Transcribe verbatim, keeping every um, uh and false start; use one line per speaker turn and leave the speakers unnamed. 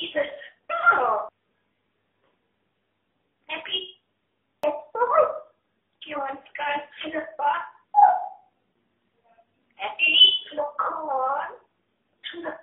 He's a squirrel. Happy? Yes, boy. Do you want to go to the bar? Happy, look on to the